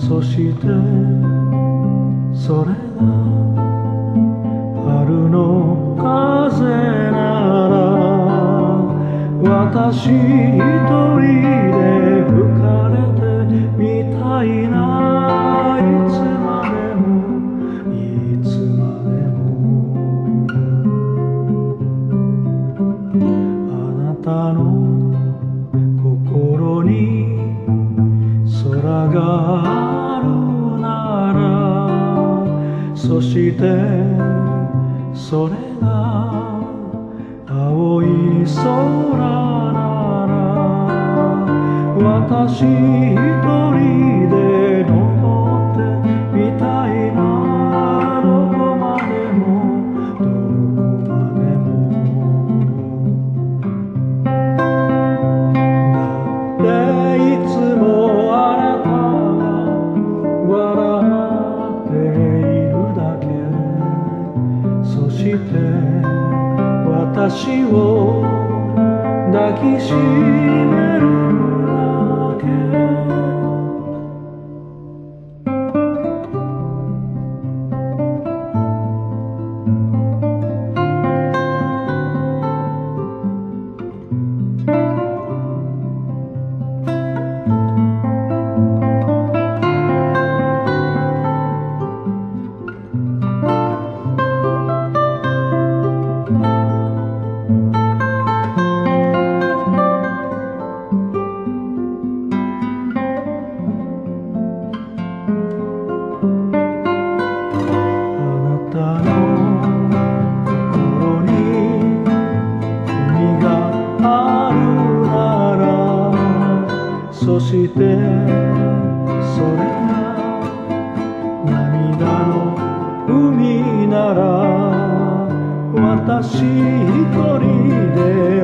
そしてそれが春の風なら私一人で吹かれてみたいないつまでもいつまでもあなたの心に空があるならそしてそれが青い空なら私一人で登ってみたいなどこまでもどこまでもだっていつもあなたが笑っているだけそして私を抱きしめるだけそしてそれが涙の海なら私一人で